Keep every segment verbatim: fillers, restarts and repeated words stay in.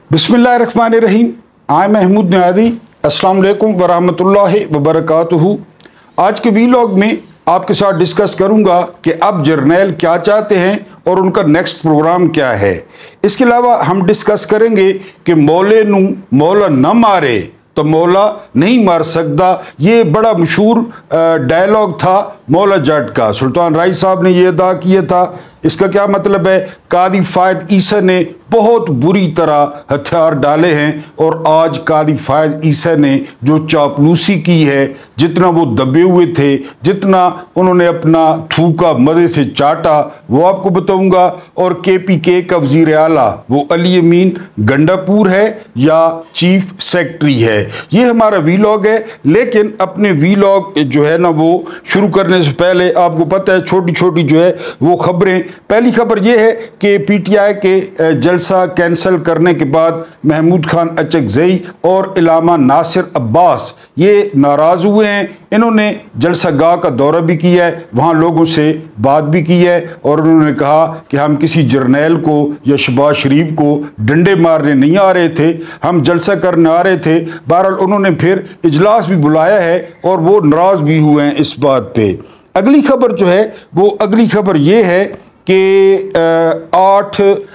बिस्मिल्लाहिर्रहमानिर्रहीम। आई महमूद नियादी। अस्सलाम वालेकुम वरहमतुल्लाहि वबरकातुहू। आज के वीलॉग में आपके साथ डिस्कस करूंगा कि अब जर्नैल क्या चाहते हैं और उनका नेक्स्ट प्रोग्राम क्या है। इसके अलावा हम डिस्कस करेंगे कि मौले नू मौला न मारे तो मौला नहीं मार सकता। ये बड़ा मशहूर डायलॉग था मौला जट का। सुल्तान राय साहब ने ये अदा किया था। इसका क्या मतलब है? कादी फायद ईसा ने बहुत बुरी तरह हथियार डाले हैं और आज कादी फायद ईसा ने जो चापलूसी की है, जितना वो दबे हुए थे, जितना उन्होंने अपना थूका मदे से चाटा, वो आपको बताऊंगा। और के पी के का वजीर आला वो अली अमीन गंडापुर है या चीफ सेक्रेटरी है। ये हमारा वीलॉग है। लेकिन अपने वीलॉग जो है ना, वो शुरू करने से पहले आपको पता है छोटी छोटी जो है वो खबरें। पहली खबर ये है कि पी टी आई के जलसा कैंसिल करने के बाद महमूद खान अचकजई और इलामा नासिर अब्बास ये नाराज़ हुए हैं। इन्होंने जलसा गाह का दौरा भी किया है, वहाँ लोगों से बात भी की है और उन्होंने कहा कि हम किसी जर्नैल को या शहबाज शरीफ को डंडे मारने नहीं आ रहे थे, हम जलसा करने आ रहे थे। बहरहाल उन्होंने फिर इजलास भी बुलाया है और वो नाराज़ भी हुए हैं इस बात पे। अगली खबर जो है वो अगली खबर ये है कि आठ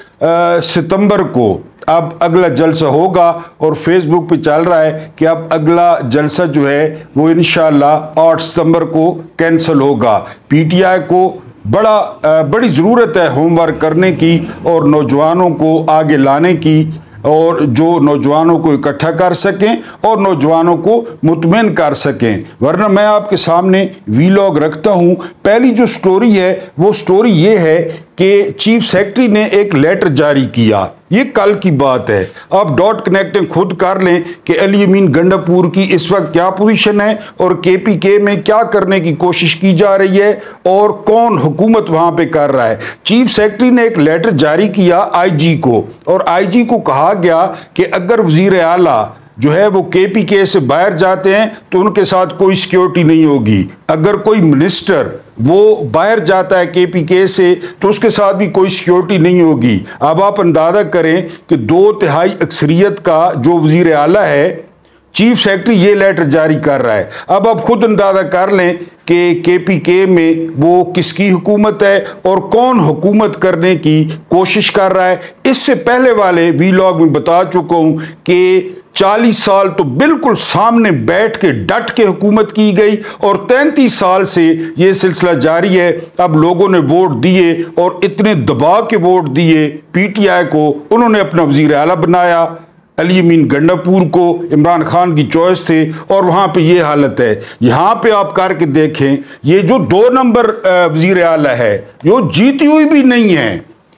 सितंबर को अब अगला जलसा होगा और फेसबुक पे चल रहा है कि अब अगला जलसा जो है वो इंशाल्लाह आठ सितंबर को कैंसिल होगा। पी टी आई को बड़ा बड़ी ज़रूरत है होमवर्क करने की और नौजवानों को आगे लाने की, और जो नौजवानों को इकट्ठा कर सकें और नौजवानों को मुतमईन कर सकें। वरना मैं आपके सामने वीलॉग रखता हूं। पहली जो स्टोरी है वो स्टोरी ये है कि चीफ सेक्रेटरी ने एक लेटर जारी किया। ये कल की बात है। आप डॉट कनेक्टिंग खुद कर लें कि अली अमीन गंडापुर की इस वक्त क्या पोजीशन है और के पी के में क्या करने की कोशिश की जा रही है और कौन हुकूमत वहां पे कर रहा है। चीफ सेक्रेटरी ने एक लेटर जारी किया आई जी को और आई जी को कहा गया कि अगर वजीर आला जो है वो के पी के से बाहर जाते हैं तो उनके साथ कोई सिक्योरिटी नहीं होगी। अगर कोई मिनिस्टर वो बाहर जाता है के पी के से तो उसके साथ भी कोई सिक्योरिटी नहीं होगी। अब आप अंदाजा करें कि दो तिहाई अक्सरियत का जो वजीर आला है, चीफ सेक्रेटरी ये लेटर जारी कर रहा है। अब आप खुद अंदाजा कर लें कि के पी के में वो किसकी हुकूमत है और कौन हुकूमत करने की कोशिश कर रहा है। इससे पहले वाले वीलॉग में बता चुका हूं कि चालीस साल तो बिल्कुल सामने बैठ के डट के हुकूमत की गई और तैंतीस साल से ये सिलसिला जारी है। अब लोगों ने वोट दिए और इतने दबाव के वोट दिए पी टी आई को, उन्होंने अपना वजीर आला बनाया। अली अमीन गंडापुर को इमरान खान की चॉइस थे और वहाँ पे ये हालत है। यहाँ पे आप करके देखें, ये जो दो नंबर वजीर आला है जो जीती हुई भी नहीं है,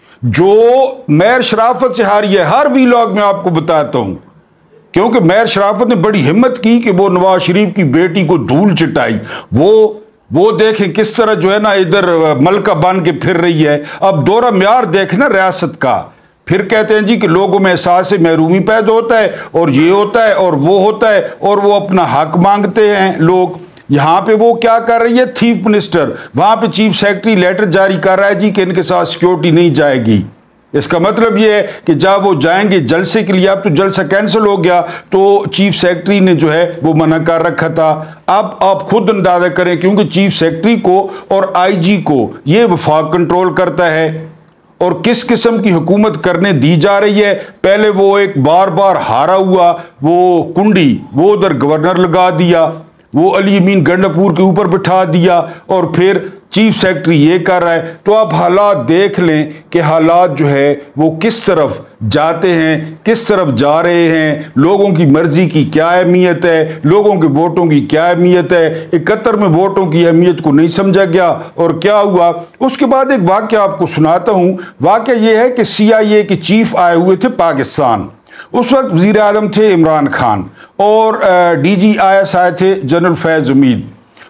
जो मेयर शराफत से हारी है। हर वीलॉग में आपको बताता हूँ क्योंकि मेयर शराफत ने बड़ी हिम्मत की कि वो नवाज शरीफ की बेटी को धूल चिटाई। वो वो देखें किस तरह जो है ना इधर मलका बन के फिर रही है। अब दौरा म्यार देखना रियासत का, फिर कहते हैं जी कि लोगों में एहसास महरूमी पैदा होता है और ये होता है और वो होता है और वो अपना हक मांगते हैं लोग। यहाँ पे वो क्या कर रही है चीफ मिनिस्टर, वहाँ पे चीफ सेक्रेटरी लेटर जारी कर रहा है जी कि इनके साथ सिक्योरिटी नहीं जाएगी। इसका मतलब ये है कि जब वो जाएंगे जलसे के लिए, अब तो जलसा कैंसिल हो गया तो चीफ सेक्रेटरी ने जो है वो मना कर रखा था। अब आप खुद अंदाजा करें क्योंकि चीफ सेक्रेटरी को और आई जी को ये वफाक कंट्रोल करता है और किस किस्म की हुकूमत करने दी जा रही है। पहले वो एक बार बार हारा हुआ वो कुंडी वो उधर गवर्नर लगा दिया, वो अली अमीन गंडापुर के ऊपर बिठा दिया और फिर चीफ सेक्रेटरी ये कर रहा है। तो आप हालात देख लें कि हालात जो है वो किस तरफ जाते हैं, किस तरफ जा रहे हैं। लोगों की मर्जी की क्या अहमियत है, लोगों के वोटों की क्या अहमियत है। इकहत्तर में वोटों की अहमियत को नहीं समझा गया और क्या हुआ। उसके बाद एक वाक़या आपको सुनाता हूँ। वाक़या ये है कि सी आई ए के चीफ आए हुए थे पाकिस्तान। उस वक्त वज़ीर आज़म थे इमरान खान और डी जी आई एस आए थे जनरल फैज़ उमीद।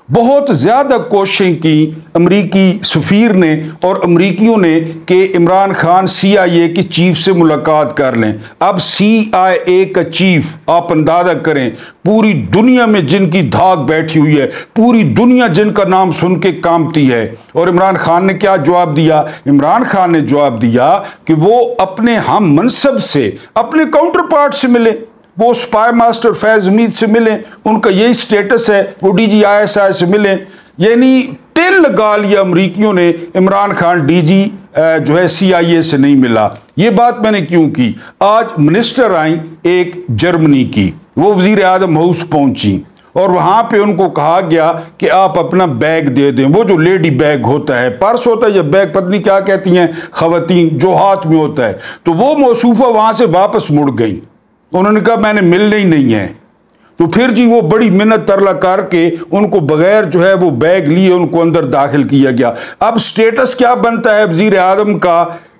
بہت زیادہ کوششیں کی امریکی سفیر نے اور امریکیوں نے کہ عمران خان سی آئی اے کے چیف سے ملاقات کر لیں۔ اب سی آئی اے کا چیف آپ اندازہ کریں، پوری دنیا میں جن کی دھاک بیٹھی ہوئی ہے، پوری دنیا جن کا نام سن کے کانپتی ہے، اور عمران خان نے کیا جواب دیا؟ عمران خان نے جواب دیا کہ وہ اپنے ہم منصب سے، اپنے کاؤنٹر پارٹ سے ملے، وہ سپائی ماسٹر فیض حمید سے ملیں، ان کا یہی سٹیٹس ہے، وہ ڈی جی آئی ایس آئی سے ملیں۔ یعنی ٹل لگا لیا امریکیوں نے، عمران خان ڈی جی جو ہے سی آئی اے سے نہیں ملا۔ یہ بات میں نے کیوں کی؟ آج منسٹر آئیں ایک جرمنی کی، وہ وزیر اعظم ہاؤس پہنچی اور وہاں پہ ان کو کہا گیا کہ آپ اپنا بیگ دے دیں، وہ جو لیڈی بیگ ہوتا ہے، پرس ہوتا ہے یا بیگ، پتنی کیا کہتی ہیں خواتین، جو ہاتھ میں ہوتا ہے، تو وہ موصوفہ وہاں سے واپس مڑ گئی۔ انہوں نے کہا میں نے ملنا ہی نہیں ہے۔ تو پھر جی وہ بڑی منت ترلا کر کے ان کو بغیر جو ہے وہ بیگ لیے ان کو اندر داخل کیا گیا۔ اب سٹیٹس کیا بنتا ہے وزیر اعظم کا؟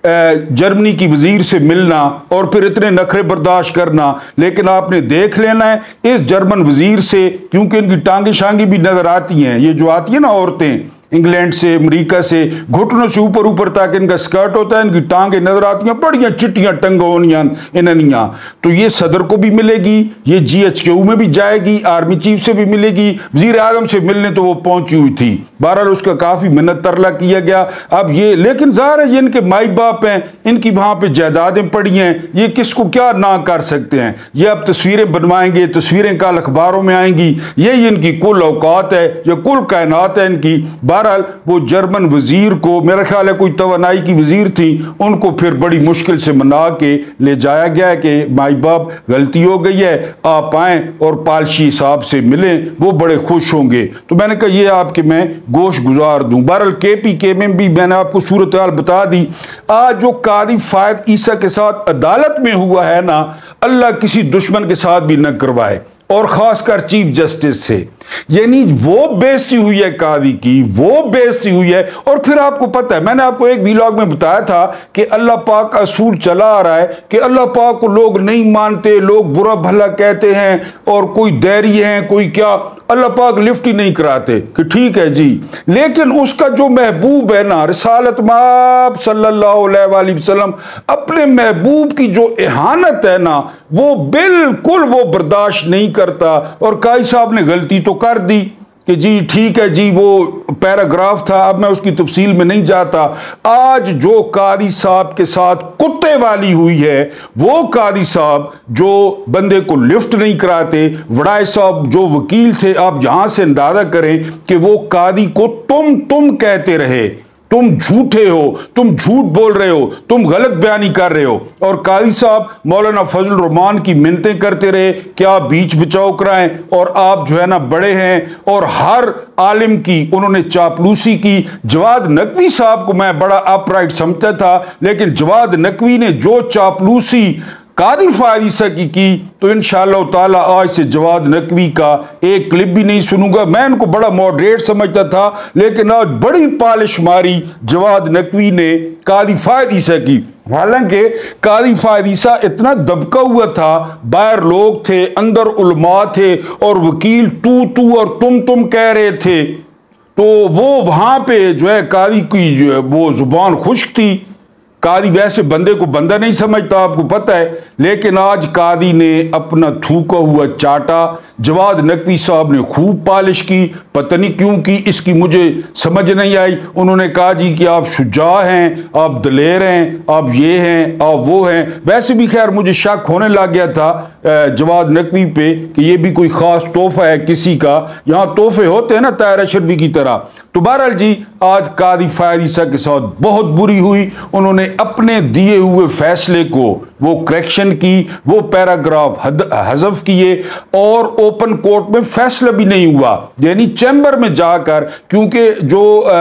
جرمنی کی وزیر سے ملنا اور پھر اتنے نخرے برداشت کرنا، لیکن آپ نے دیکھ لینا ہے اس جرمن وزیر سے، کیونکہ ان کی ٹانگیں شانگیں بھی نظر آتی ہیں، یہ جو آتی ہیں نا عورتیں انگلینڈ سے، امریکہ سے، گھٹنوں سے اوپر اوپر تک ان کا سکرٹ ہوتا ہے، ان کی ٹانگیں نظر آتی ہیں، بڑیاں چٹیاں ٹنگونیاں اننیاں۔ تو یہ صدر کو بھی ملے گی، یہ جی ایچ کیو میں بھی جائے گی، آرمی چیف سے بھی ملے گی، وزیر اعظم سے ملنے تو وہ پہنچی ہوئی تھی۔ بہرحال اس کا کافی منت ترلا کیا گیا۔ اب یہ لیکن ظاہر ہے یہ ان کے مائی باپ ہیں، ان کی وہاں پہ جائیدادیں پڑی ہیں، یہ کس کو کیا نہ کر سکتے ہیں۔ یہ اب تصویریں بنوائیں گے، تصویریں کل اخباروں میں آئیں گی، یہی ان کی کل اوقات ہے، یہ کل کائنات ہے ان کی۔ بہرحال وہ جرمن وزیر کو، میرا خیال ہے کوئی توانائی کی وزیر تھی، ان کو پھر بڑی مشکل سے منا کے لے جایا گیا کہ مائی باپ غلطی ہو گئی ہے، آپ آئیں اور پالشی صاحب سے ملیں، وہ بڑے خوش ہوں گے۔ تو میں نے کہا یہ آپ کے میں گوش گزار دوں۔ بہرحال کے پی کے میں بھی میں نے آپ کو صورتحال بتا دی۔ آج جو قاضی فائد عیسیٰ کے ساتھ عدالت میں ہوا ہے نا، اللہ کسی دشمن کے ساتھ بھی نہ کروائے، اور خاص کر چیف جسٹس سے۔ یعنی وہ بےعزتی ہوئی ہے قاضی کی، وہ بےعزتی ہوئی ہے۔ اور پھر آپ کو پتہ ہے، میں نے آپ کو ایک ویلاگ میں بتایا تھا کہ اللہ پاک کا اصول چلا آ رہا ہے کہ اللہ پاک کو لوگ نہیں مانتے، لوگ برا بھلا کہتے ہیں، اور کوئی دیری ہیں، کوئی کیا، اللہ پاک لفٹ ہی نہیں کراتے کہ ٹھیک ہے جی۔ لیکن اس کا جو محبوب ہے نا، رسالت مآب صلی اللہ علیہ وآلہ وسلم، اپنے محبوب کی جو اہانت ہے نا، وہ بالکل وہ برداشت نہیں کرتا۔ اور قاضی صاحب نے غلطی تو کر دی کہ جی ٹھیک ہے جی، وہ پیراگراف تھا، اب میں اس کی تفصیل میں نہیں جاتا۔ آج جو قاضی صاحب کے ساتھ کتے والی ہوئی ہے، وہ قاضی صاحب جو بندے کو لفٹ نہیں کراتے، وڑائے صاحب جو وکیل تھے، آپ یہاں سے اندازہ کریں کہ وہ قاضی کو تم تم کہتے رہے، تم جھوٹے ہو، تم جھوٹ بول رہے ہو، تم غلط بیانی کر رہے ہو، اور قاضی صاحب مولانا فضل الرحمان کی منتیں کرتے رہے کہ آپ بیچ بچاؤ کرائیں، اور آپ جو ہے نا بڑے ہیں، اور ہر عالم کی انہوں نے چاپلوسی کی۔ جواد نقوی صاحب کو میں بڑا اپ رائٹ سمجھتا تھا، لیکن جواد نقوی نے جو چاپلوسی قاضی فائد عیسیٰ کی کی، تو انشاءاللہ تعالی آج سے جواد نقوی کا ایک کلپ بھی نہیں سنوں گا۔ میں ان کو بڑا ماڈریٹ سمجھتا تھا، لیکن آج بڑی پالش ماری جواد نقوی نے قاضی فائد عیسیٰ کی۔ حالانکہ قاضی فائد عیسیٰ اتنا دبکا ہوا تھا، باہر لوگ تھے، اندر علماء تھے، اور وکیل تو تو اور تم تم کہہ رہے تھے، تو وہ وہاں پہ جو ہے قاضی کی وہ زبان خشک تھی۔ قاضی ویسے بندے کو بندہ نہیں سمجھتا، آپ کو پتہ ہے، لیکن آج قاضی نے اپنا تھوکا ہوا چاٹا۔ جواد نقوی صاحب نے خوب پالش کی، پتہ نہیں کیوں کی، اس کی مجھے سمجھ نہیں آئی۔ انہوں نے کہا جی کہ آپ شجاع ہیں، آپ دلیر ہیں، آپ یہ ہیں، آپ وہ ہیں۔ ویسے بھی خیر مجھے شک ہونے لگ گیا تھا جواد نقوی پہ کہ یہ بھی کوئی خاص تحفہ ہے کسی کا، یہاں تحفے ہوتے ہیں نا طاہر اشرفی کی طرح۔ تو بہرحال جی آج قاضی فائد عیسیٰ کے ساتھ بہت بری ہوئی۔ انہوں نے اپنے دیے ہوئے فیصلے کو وہ کریکشن کی، وہ پیراگراف حذف کیے، اور اوپن کورٹ میں فیصلہ بھی نہیں ہوا، یعنی چیمبر میں جا کر، کیونکہ جو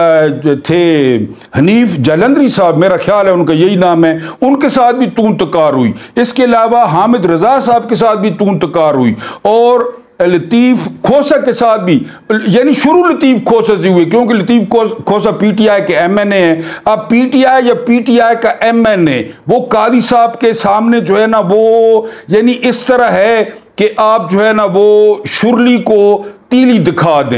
تھے حنیف جالندری صاحب، میرا خیال ہے ان کا یہی نام ہے، ان کے ساتھ بھی تون تکار ہوئی۔ اس کے علاوہ حامد رضا صاحب کے ساتھ بھی تون تکار ہوئی، اور لطیف کھوسا کے ساتھ بھی، یعنی شروع لطیف کھوسا سے ہوئے، کیونکہ لطیف کھوسا پی ٹی آئی کے ایم این اے ہیں۔ اب پی ٹی آئی یا پی ٹی آئی کا ایم این اے وہ قاضی صاحب کے سامنے جو ہے نا وہ یعنی اس طرح ہے کہ آپ جو ہے نا وہ شرلی کو تیلی دکھا دیں،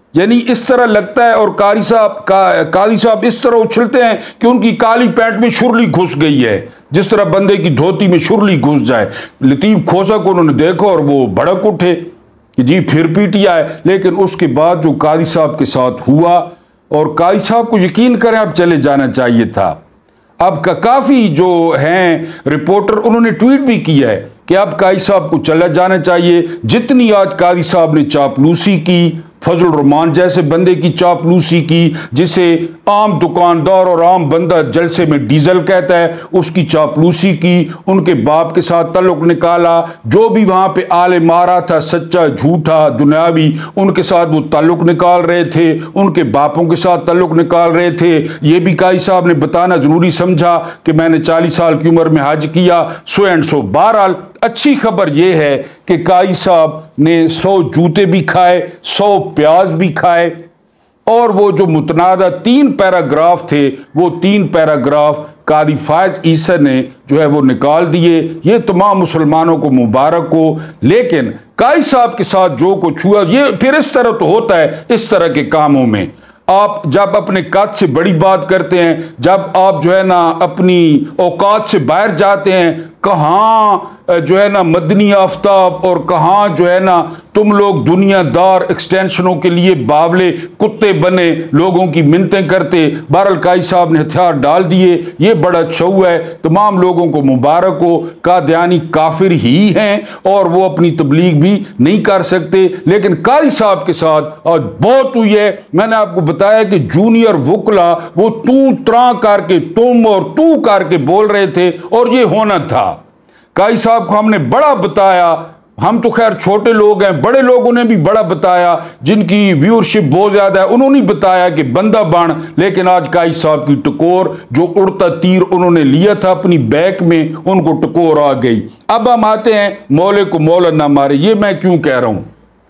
یعنی اس طرح لگتا ہے، اور قاری صاحب قاضی صاحب اس طرح اچھلتے ہیں کہ ان کی کالی پینٹ میں شرلی گھس گئی ہے، جس طرح بندے کی دھوتی میں شرلی گھس جائے۔ لطیف کھوسا کو انہوں نے دیکھا اور وہ بھڑک اٹھے کہ جی پھر پی ٹی آئی۔ لیکن اس کے بعد جو قاضی صاحب کے ساتھ ہوا، اور قاضی صاحب کو یقین کریں اب چلے جانا چاہیے تھا۔ اب کا کافی جو ہیں رپورٹر انہوں نے ٹویٹ بھی کیا ہے کہ اب قاضی صاحب کو چلا جانا چاہیے۔ جتنی آج قاضی صاحب نے چاپلوسی کی، فضل الرحمان جیسے بندے کی چاپلوسی کی، جسے عام دکاندار اور عام بندہ جلسے میں ڈیزل کہتا ہے، اس کی چاپلوسی کی، ان کے باپ کے ساتھ تعلق نکالا، جو بھی وہاں پہ آل مارا تھا سچا جھوٹا دنیاوی، ان کے ساتھ وہ تعلق نکال رہے تھے، ان کے باپوں کے ساتھ تعلق نکال رہے تھے۔ یہ بھی قاضی صاحب نے بتانا ضروری سمجھا کہ میں نے چالیس سال کی عمر میں حج کیا، سو اینڈ سو۔ بہرحال اچھی خبر یہ ہے کہ قاضی صاحب نے سو جوتے بھی کھائے، سو پیاز بھی کھائے، اور وہ جو متنازع تین پیراگراف تھے وہ تین پیراگراف قاضی فائز عیسی نے جو ہے وہ نکال دیے۔ یہ تمام مسلمانوں کو مبارک ہو۔ لیکن قاضی صاحب کے ساتھ جو کچھ ہوا، یہ پھر اس طرح تو ہوتا ہے اس طرح کے کاموں میں، آپ جب اپنے قد سے بڑی بات کرتے ہیں، جب آپ جو ہے نا اپنی اوقات سے باہر جاتے ہیں، کہاں جو ہے نا مدنی آفتاب اور کہاں جو ہے نا تم لوگ دنیا دار ایکسٹینشنوں کے لیے باولے کتے بنے لوگوں کی منتیں کرتے۔ بہرحال قاضی صاحب نے ہتھیار ڈال دیے، یہ بڑا اچھا ہوا ہے، تمام لوگوں کو مبارک ہو۔ قادیانی کافر ہی ہیں اور وہ اپنی تبلیغ بھی نہیں کر سکتے، لیکن قاضی صاحب کے ساتھ آج بہت ہوئی ہے۔ میں نے آپ کو بتایا کہ جونیئر وکلا وہ تو تراں کر کے تم اور تو کر کے بول رہے تھے، اور یہ ہونا تھا۔ قاضی صاحب کو ہم نے بڑا بتایا، ہم تو خیر چھوٹے لوگ ہیں، بڑے لوگوں نے بھی بڑا بتایا، جن کی ویورشپ بہت زیادہ ہے انہوں نے بتایا کہ بندہ بن۔ لیکن آج قاضی صاحب کی ٹکور، جو اڑتا تیر انہوں نے لیا تھا اپنی بیک میں، ان کو ٹکور آ گئی۔ اب ہم آتے ہیں مولے کو مولا نہ مارے، یہ میں کیوں کہہ رہا ہوں۔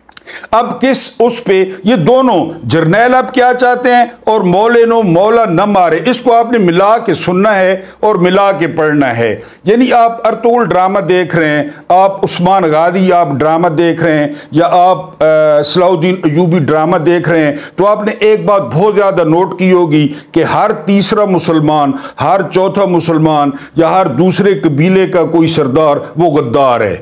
اب کس اس پہ یہ دونوں جرنیل اب کیا چاہتے ہیں، اور مولے نو مولا نہ مارے، اس کو آپ نے ملا کے سننا ہے اور ملا کے پڑھنا ہے۔ یعنی آپ ارطغرل ڈرامہ دیکھ رہے ہیں، آپ عثمان غازی آپ ڈرامہ دیکھ رہے ہیں، یا آپ صلاح الدین ایوبی ڈرامہ دیکھ رہے ہیں، تو آپ نے ایک بات بہت زیادہ نوٹ کی ہوگی کہ ہر تیسرا مسلمان، ہر چوتھا مسلمان یا ہر دوسرے قبیلے کا کوئی سردار وہ غدار ہے،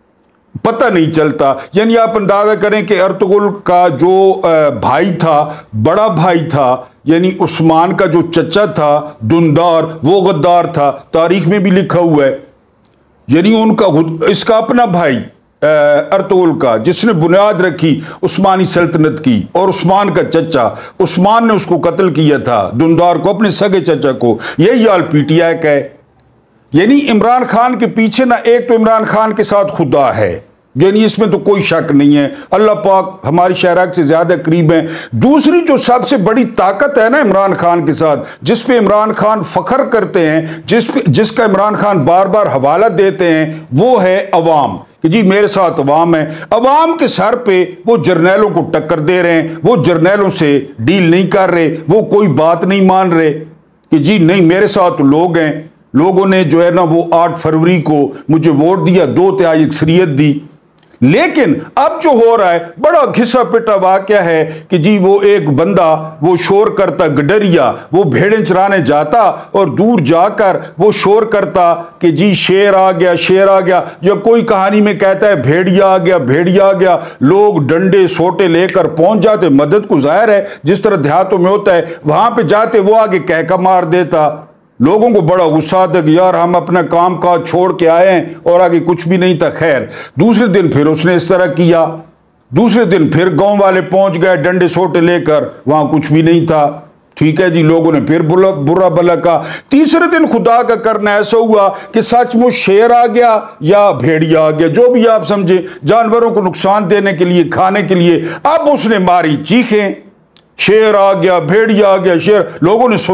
پتہ نہیں چلتا۔ یعنی آپ اندازہ کریں کہ ارطغرل کا جو بھائی تھا، بڑا بھائی تھا، یعنی عثمان کا جو چچا تھا دندار، وہ غدار تھا، تاریخ میں بھی لکھا ہوا ہے۔ یعنی ان کا اس کا اپنا بھائی ارطغرل کا، جس نے بنیاد رکھی عثمانی سلطنت کی، اور عثمان کا چچا، عثمان نے اس کو قتل کیا تھا، دندار کو، اپنے سگے چچا کو۔ یہی حال پی ٹی آئی کا ہے۔ یعنی عمران خان کے پیچھے نہ ایک تو عمران خان کے ساتھ خدا ہے، یعنی اس میں تو کوئی شک نہیں ہے، اللہ پاک ہماری شہرک سے زیادہ قریب ہیں۔ دوسری جو سب سے بڑی طاقت ہے نا عمران خان کے ساتھ، جس پہ عمران خان فخر کرتے ہیں، جس پہ جس کا عمران خان بار بار حوالہ دیتے ہیں، وہ ہے عوام، کہ جی میرے ساتھ عوام ہے۔ عوام کے سر پہ وہ جرنیلوں کو ٹکر دے رہے ہیں، وہ جرنیلوں سے ڈیل نہیں کر رہے، وہ کوئی بات نہیں مان رہے کہ جی نہیں میرے ساتھ لوگ ہیں۔ لوگوں نے جو ہے نا وہ آٹھ فروری کو مجھے ووٹ دیا، دو تہائی اکثریت دی۔ لیکن اب جو ہو رہا ہے بڑا گھسا پٹا واقعہ ہے کہ جی وہ ایک بندہ وہ شور کرتا، گڈریا، وہ بھیڑیں چرانے جاتا اور دور جا کر وہ شور کرتا کہ جی شیر آ گیا، شیر آ گیا، یا کوئی کہانی میں کہتا ہے بھیڑیا آ گیا، بھیڑیا آ گیا۔ لوگ ڈنڈے سوٹے لے کر پہنچ جاتے، مدد کو ظاہر ہے جس طرح دیہاتوں میں ہوتا ہے، وہاں پہ جاتے، وہ آگے کہکا مار دیتا۔ لوگوں کو بڑا غصہ آتا کہ یار ہم اپنا کام کاج چھوڑ کے آئے ہیں اور آگے کچھ بھی نہیں تھا۔ خیر دوسرے دن پھر اس نے اس طرح کیا، دوسرے دن پھر گاؤں والے پہنچ گئے ڈنڈے سوٹے لے کر، وہاں کچھ بھی نہیں تھا۔ ٹھیک ہے جی، لوگوں نے پھر برا بلا کہا۔ تیسرے دن خدا کا کرنا ایسا ہوا کہ سچ مچ شیر آ گیا یا بھیڑیا آ گیا، جو بھی آپ سمجھے، جانوروں کو نقصان دینے کے لیے، کھانے کے لیے۔ اب اس نے ماری چیخیں، شیر آ گیا، بھیڑیا آ گیا، شیر۔ لوگوں نے سنا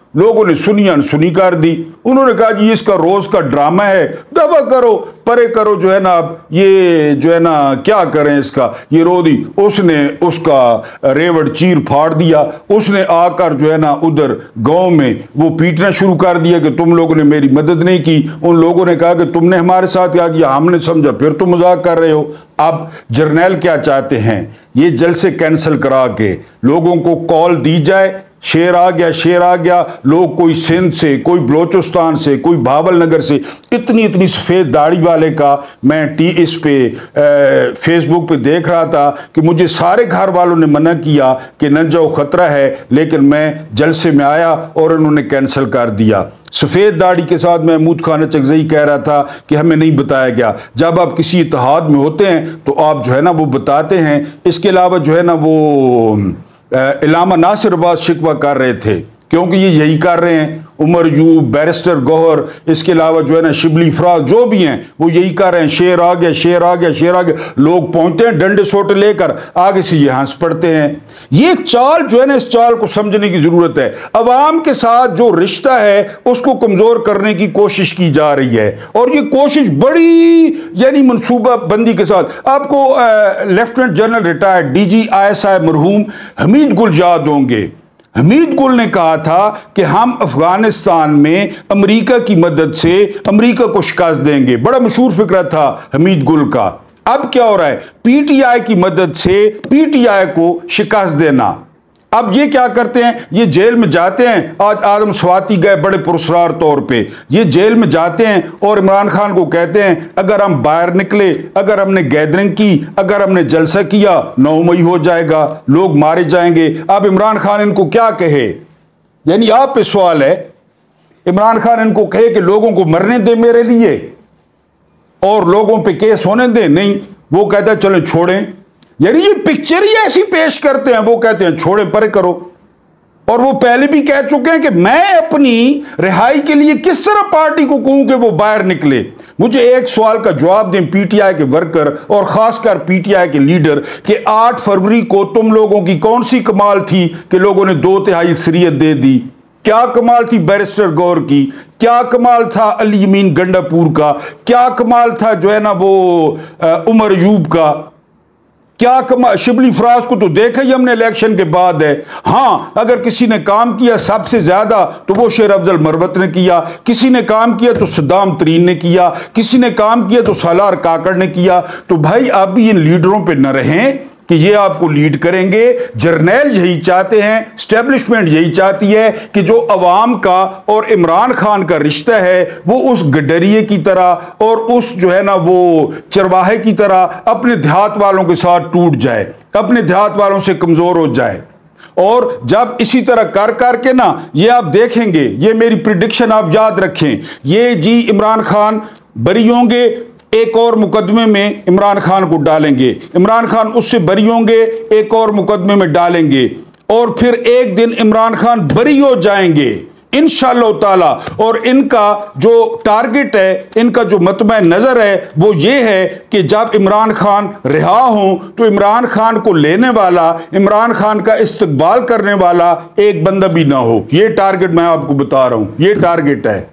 لوگوں نے سنی انسنی کر دی. انہوں نے کہا جی اس کا روز کا ڈرامہ ہے, دبا کرو پرے کرو, جو ہے نا اب یہ جو ہے نا کیا کریں اس کا, یہ رو دی. اس نے اس کا ریوڑ چیر پھاڑ دیا. اس نے آ کر جو ہے نا ادھر گاؤں میں وہ پیٹنا شروع کر دیا کہ تم لوگوں نے میری مدد نہیں کی. ان لوگوں نے کہا کہ تم نے ہمارے ساتھ کیا کیا, ہم نے سمجھا پھر تم مذاق کر رہے ہو. اب جرنیل کیا چاہتے ہیں, یہ جلسے کینسل کرا کے لوگوں کو کال دی جائے, شیر آ گیا شیر آ گیا. لوگ کوئی سندھ سے, کوئی بلوچستان سے, کوئی بھاول نگر سے, اتنی اتنی سفید داڑھی والے کا میں ٹی اس پہ فیس بک پہ دیکھ رہا تھا کہ مجھے سارے گھر والوں نے منع کیا کہ نہ جاؤ خطرہ ہے, لیکن میں جلسے میں آیا اور انہوں نے کینسل کر دیا. سفید داڑھی کے ساتھ محمود خان چغزئی کہہ رہا تھا کہ ہمیں نہیں بتایا گیا. جب آپ کسی اتحاد میں ہوتے ہیں تو آپ جو ہے نا وہ بتاتے ہیں. اس کے علاوہ جو ہے نا وہ علامہ ناصر عباس شکوہ کر رہے تھے کیونکہ یہ یہی کر رہے ہیں. عمر یوب, بیرسٹر گوہر, اس کے علاوہ جو ہے نا شبلی فراز, جو بھی ہیں وہ یہی کر رہے ہیں, شیر آ گیا شیر آ گیا شیر آ گیا. لوگ پہنچتے ہیں ڈنڈے سوٹے لے کر, آگے سے یہ ہنس پڑتے ہیں. یہ چال جو ہے نا, اس چال کو سمجھنے کی ضرورت ہے. عوام کے ساتھ جو رشتہ ہے اس کو کمزور کرنے کی کوشش کی جا رہی ہے, اور یہ کوشش بڑی یعنی منصوبہ بندی کے ساتھ. آپ کو lieutenant general retired D G I S I مرحوم حمید گل یاد ہوں گے. حمید گل نے کہا تھا کہ ہم افغانستان میں امریکہ کی مدد سے امریکہ کو شکست دیں گے. بڑا مشہور فکرہ تھا حمید گل کا. اب کیا ہو رہا ہے, پی ٹی آئی کی مدد سے پی ٹی آئی کو شکست دینا. اب یہ کیا کرتے ہیں, یہ جیل میں جاتے ہیں. آج آدم سواتی گئے بڑے پرسرار طور پہ, یہ جیل میں جاتے ہیں اور عمران خان کو کہتے ہیں اگر ہم باہر نکلے, اگر ہم نے گیدرنگ کی, اگر ہم نے جلسہ کیا, نو مئی ہو جائے گا, لوگ مارے جائیں گے. اب عمران خان ان کو کیا کہے, یعنی آپ پہ سوال ہے, عمران خان ان کو کہے کہ لوگوں کو مرنے دے میرے لیے اور لوگوں پہ کیس ہونے دیں؟ نہیں, وہ کہتا ہے چلیں چھوڑیں. یعنی یہ پکچر ہی ایسی پیش کرتے ہیں, وہ کہتے ہیں چھوڑیں پرے کرو. اور وہ پہلے بھی کہہ چکے ہیں کہ میں اپنی رہائی کے لیے کس طرح پارٹی کو کہوں کہ وہ باہر نکلے. مجھے ایک سوال کا جواب دیں پی ٹی آئی کے ورکر اور خاص کر پی ٹی آئی کے لیڈر, کہ آٹھ فروری کو تم لوگوں کی کون سی کمال تھی کہ لوگوں نے دو تہائی اکثریت دے دی؟ کیا کمال تھی بیرسٹر گور کی, کیا کمال تھا علی امین گنڈا پور کا, کیا کمال تھا جو ہے نا وہ عمر یوب کا, کیا کما شبلی فراز کو تو دیکھا ہی ہم نے الیکشن کے بعد ہے. ہاں اگر کسی نے کام کیا سب سے زیادہ تو وہ شیر افضل مروت نے کیا, کسی نے کام کیا تو صدام ترین نے کیا, کسی نے کام کیا تو سالار کاکڑ نے کیا. تو بھائی آپ بھی ان لیڈروں پہ نہ رہیں کہ یہ آپ کو لیڈ کریں گے. جرنیل یہی چاہتے ہیں, اسٹیبلشمنٹ یہی چاہتی ہے کہ جو عوام کا اور عمران خان کا رشتہ ہے وہ اس گڈریے کی طرح اور اس جو ہے نا وہ چرواہے کی طرح اپنے دیہات والوں کے ساتھ ٹوٹ جائے, اپنے دیہات والوں سے کمزور ہو جائے. اور جب اسی طرح کر کر کے نا یہ آپ دیکھیں گے, یہ میری پریڈکشن آپ یاد رکھیں, یہ جی عمران خان بری ہوں گے, ایک اور مقدمے میں عمران خان کو ڈالیں گے, عمران خان اس سے بری ہوں گے, ایک اور مقدمے میں ڈالیں گے, اور پھر ایک دن عمران خان بری ہو جائیں گے انشاءاللہ تعالی. اور ان کا جو ٹارگٹ ہے, ان کا جو مطمع نظر ہے وہ یہ ہے کہ جب عمران خان رہا ہوں تو عمران خان کو لینے والا, عمران خان کا استقبال کرنے والا ایک بندہ بھی نہ ہو. یہ ٹارگٹ میں آپ کو بتا رہا ہوں, یہ ٹارگٹ ہے.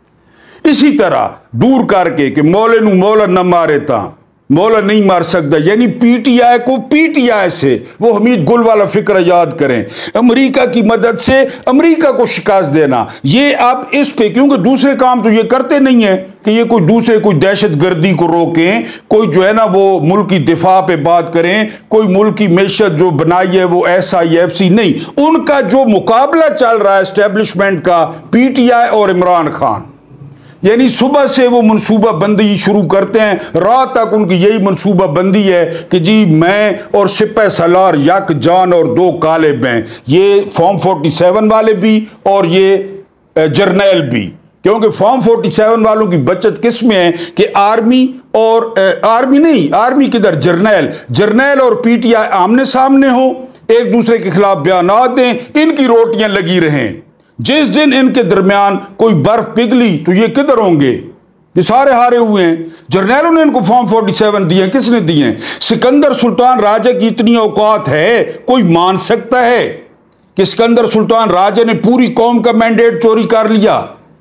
اسی طرح دور کر کے کہ مولا نو مولا نہ مارے تا, مولا نہیں مار سکتا, یعنی پی ٹی آئی کو پی ٹی آئی سے وہ حمید گل والا فکر یاد کریں, امریکہ کی مدد سے امریکہ کو شکست دینا. یہ اب اس پہ, کیونکہ دوسرے کام تو یہ کرتے نہیں ہیں کہ یہ کوئی دوسرے کوئی دہشت گردی کو روکیں, کوئی جو ہے نا وہ ملک کی دفاع پہ بات کریں, کوئی ملک کی معیشت جو بنائی ہے وہ ایس آئی ایف سی نہیں. ان کا جو مقابلہ چل رہا ہے اسٹیبلشمنٹ کا, پی ٹی آئی اور عمران خان, یعنی صبح سے وہ منصوبہ بندی شروع کرتے ہیں, رات تک ان کی یہی منصوبہ بندی ہے کہ جی میں اور سپہ سالار یک جان اور دو کالب ہیں, یہ فارم فورٹی سیون والے بھی اور یہ جرنیل بھی. کیونکہ فارم فورٹی سیون والوں کی بچت کس میں ہے کہ آرمی اور آرمی نہیں, آرمی کدھر, جرنیل جرنیل اور پی ٹی آئی آمنے سامنے ہوں, ایک دوسرے کے خلاف بیانات دیں, ان کی روٹیاں لگی رہیں. جس دن ان کے درمیان کوئی برف پگھلی تو یہ کدھر ہوں گے, یہ سارے ہارے ہوئے ہیں. جرنیلوں نے ان کو فارم فورٹی سیون دیے, کس نے دیے؟ سکندر سلطان راجہ کی اتنی اوقات ہے, کوئی مان سکتا ہے کہ सिकंदर सुल्तान राजा ने पूरी कौम का मैंडेट चोरी कर लिया,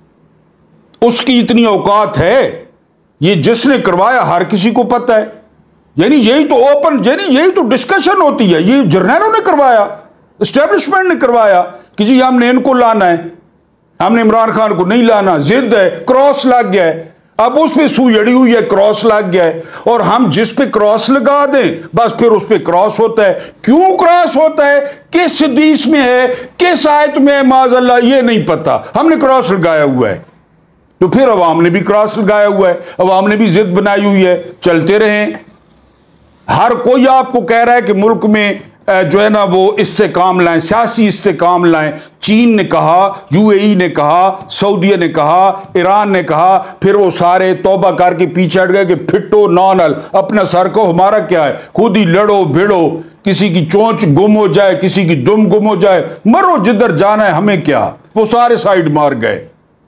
उसकी इतनी औकात है, ये जिसने करवाया हर किसी को पता है। यानी यही तो ओपन, यानी यही तो डिस्कशन होती है। ये जर्नैलों ने करवाया, एस्टेब्लिशमेंट ने करवाया कि जी हमने इनको लाना है, हमने इमरान खान को नहीं लाना, जिद है, क्रॉस लग गया है। अब उस पे सुई अड़ी हुई है, क्रॉस लग गया है, और हम जिस पे क्रॉस लगा दें बस फिर उस पे क्रॉस होता है। क्यों क्रॉस होता है, किस हदीस में है, किस आयत में है, माज़अल्लाह ये नहीं पता, हमने क्रॉस लगाया हुआ है। तो फिर अवाम ने भी क्रॉस लगाया हुआ है, अवाम ने भी जिद बनाई हुई है, चलते रहें। हर कोई आपको कह रहा है कि मुल्क में जो है ना वो इस्तेकाम लाएं, सियासी इस्तेकाम लाएं। चीन ने कहा, यूएई ने कहा, सऊदीया ने कहा, ईरान ने कहा, फिर वो सारे तौबा करके पीछे हट गए कि फिटो नॉनल, अपना सर को, हमारा क्या है, खुद ही लड़ो भिड़ो, किसी की चोंच गुम हो जाए, किसी की दुम गुम हो जाए, मरो जिधर जाना है, हमें क्या। वो सारे साइड मार गए।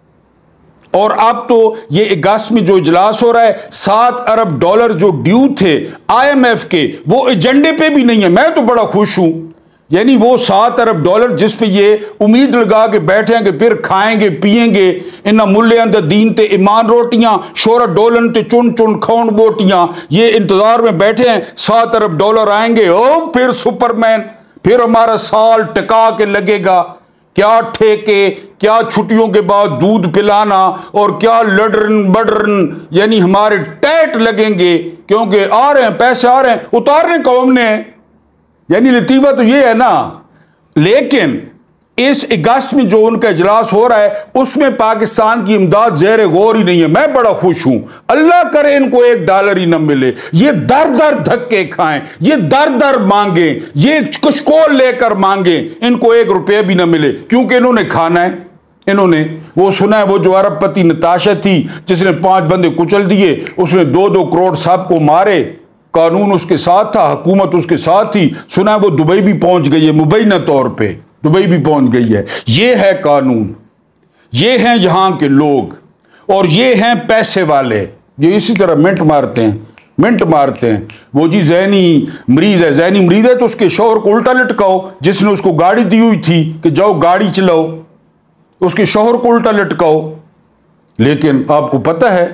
और अब तो ये अगस्त में जो इजलास हो रहा है, सात अरब डॉलर जो ड्यू थे आईएमएफ के, वो एजेंडे पे भी नहीं है। मैं तो बड़ा खुश हूं, यानी वो सात अरब डॉलर जिस पे ये उम्मीद लगा के बैठे हैं कि फिर खाएंगे पिएंगे, इन्ना मुल्ले अंदर दीन ते ईमान रोटियां, शोहरत डोलन ते चुन चुन खौन बोटियां, ये इंतजार में बैठे हैं सात अरब डॉलर आएंगे, ओ फिर सुपरमैन, फिर हमारा साल टिका के लगेगा। क्या ठेके, क्या छुट्टियों के बाद दूध पिलाना, और क्या लडरन बडरन, यानी हमारे टैट लगेंगे, क्योंकि आ रहे हैं पैसे, आ रहे हैं, उतारने कौम ने। यानी लतीफा तो ये है ना। लेकिन इस अगस्त में जो उनका इजलास हो रहा है उसमें पाकिस्तान की इमदाद ज़ेर गौर ही नहीं है। मैं बड़ा खुश हूं, अल्लाह करे इनको एक डॉलर ही न मिले, ये दर दर धक्के खाएं, ये दर दर मांगे, ये कुशकोल लेकर मांगे, इनको एक रुपये भी न मिले, क्योंकि इन्होंने खाना है। इन्होंने वो सुना है, वो जो अरबपति नताशा थी जिसने पांच बंदे कुचल दिए, उसने दो दो करोड़ सबको मारे, कानून उसके साथ था, हुकूमत उसके साथ थी। सुना है वो दुबई भी पहुंच गई है, मुबैना तौर पे दुबई भी पहुंच गई है। ये है कानून, ये हैं यहां के लोग, और ये हैं पैसे वाले, ये इसी तरह मिंट मारते हैं, मिंट मारते हैं। वो जी जहनी मरीज है, जहनी मरीज है तो उसके शौहर को उल्टा लटकाओ, जिसने उसको गाड़ी दी हुई थी कि जाओ गाड़ी चलाओ, उसके शौहर को उल्टा लटकाओ। लेकिन आपको पता है,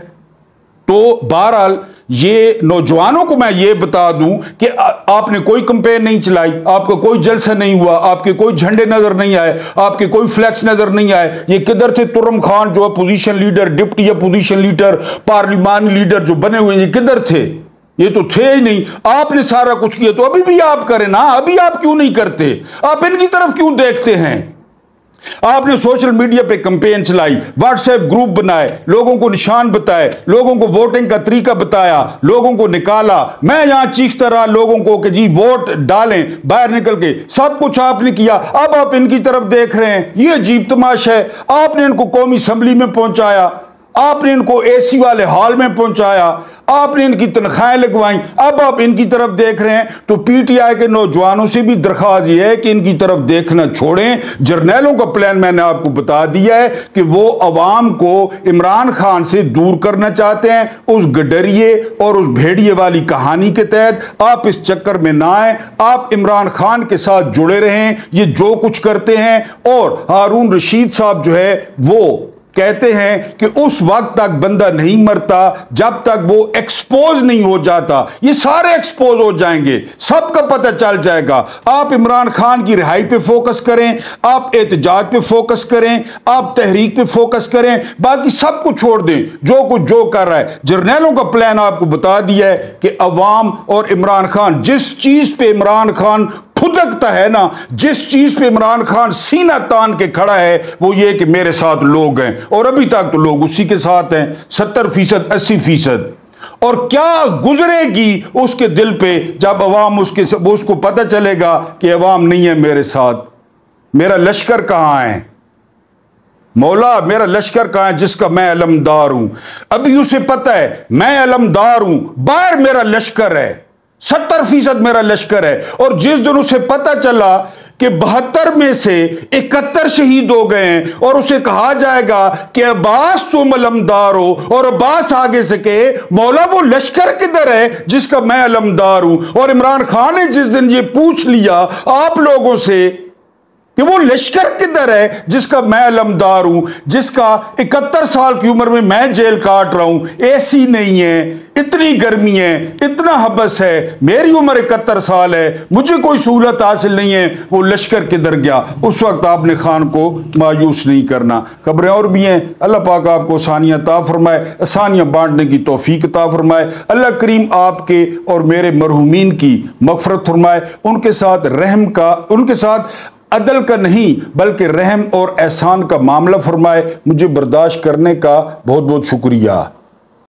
तो बहरहाल ये नौजवानों को मैं ये बता दूं कि आ, आपने कोई कंपेन नहीं चलाई, आपका कोई जलसा नहीं हुआ, आपके कोई झंडे नजर नहीं आए, आपके कोई फ्लैक्स नजर नहीं आए। ये किधर थे तुर्रम खान जो opposition leader, deputy opposition leader, पार्लिमानी लीडर जो बने हुए, ये किधर थे? ये तो थे ही नहीं। आपने सारा कुछ किया, तो अभी भी आप करें ना, अभी आप क्यों नहीं करते? आप इनकी तरफ क्यों देखते हैं? आपने सोशल मीडिया पे कैंपेन चलाई, व्हाट्सएप ग्रुप बनाए, लोगों को निशान बताए, लोगों को वोटिंग का तरीका बताया, लोगों को निकाला। मैं यहां चीखता रहा लोगों को कि जी वोट डालें, बाहर निकल के, सब कुछ आपने किया। अब आप इनकी तरफ देख रहे हैं, ये अजीब तमाशा है। आपने इनको कौमी असम्बली में पहुंचाया, आपने इनको एसी वाले हॉल में पहुंचाया, आपने इनकी तनख्वाहें लगवाई, अब आप इनकी तरफ देख रहे हैं। तो पीटीआई के नौजवानों से भी दरख्वास्त ये है कि इनकी तरफ देखना छोड़ें। जर्नैलों का प्लान मैंने आपको बता दिया है कि वो अवाम को इमरान खान से दूर करना चाहते हैं। उस गडरिए और उस भेड़िए वाली कहानी के तहत आप इस चक्कर में ना आए, आप इमरान खान के साथ जुड़े रहें। ये जो कुछ करते हैं, और हारून रशीद साहब जो है वो कहते हैं कि उस वक्त तक बंदा नहीं मरता जब तक वो एक्सपोज नहीं हो जाता। ये सारे एक्सपोज हो जाएंगे, सबका पता चल जाएगा। आप इमरान खान की रिहाई पे फोकस करें, आप एहतजाज पे फोकस करें, आप तहरीक पे फोकस करें, बाकी सब कुछ छोड़ दें जो कुछ जो कर रहा है। जर्नैलों का प्लान आपको बता दिया है कि अवाम और इमरान खान, जिस चीज पे इमरान खान खुदकता है ना, जिस चीज पे इमरान खान सीना तान के खड़ा है, वो ये कि मेरे साथ लोग हैं, और अभी तक तो लोग उसी के साथ हैं, सत्तर फीसद अस्सी फीसद। और क्या गुजरेगी उसके दिल पे जब अवाम उसके उसको पता चलेगा कि अवाम नहीं है मेरे साथ। मेरा लश्कर कहां है मौला, मेरा लश्कर कहां है जिसका मैं अलमदार हूं? अभी उसे पता है मैं अलमदार हूं, बाहर मेरा लश्कर है, सत्तर फीसद मेरा लश्कर है। और जिस दिन उसे पता चला कि बहत्तर में से इकहत्तर शहीद हो गए हैं, और उसे कहा जाएगा कि अब्बास तुम अलमदार हो, और अब्बास आगे से कहे मौला वो लश्कर किधर है जिसका मैं अलमदार हूं। और इमरान खान ने जिस दिन ये पूछ लिया आप लोगों से کہ وہ لشکر کدھر ہے جس کا میں علمدار ہوں، جس کا اکہتر سال کی عمر میں میں جیل کاٹ رہا ہوں، اے سی نہیں ہے، اتنی گرمی ہے، اتنا حبس ہے، میری عمر اکہتر سال ہے، مجھے کوئی سہولت حاصل نہیں ہے، وہ لشکر کدھر گیا؟ اس وقت آپ نے خان کو مایوس نہیں کرنا۔ خبریں اور بھی ہیں، اللہ پاک آپ کو آسانیاں عطا فرمائے، آسانیاں بانٹنے کی توفیق عطا فرمائے۔ اللہ کریم آپ کے اور میرے مرحومین کی مغفرت فرمائے، ان کے ساتھ رحم کا، ان کے ساتھ عدل کا نہیں بلکہ رحم اور احسان کا معاملہ فرمائے۔ مجھے برداشت کرنے کا بہت بہت شکریہ۔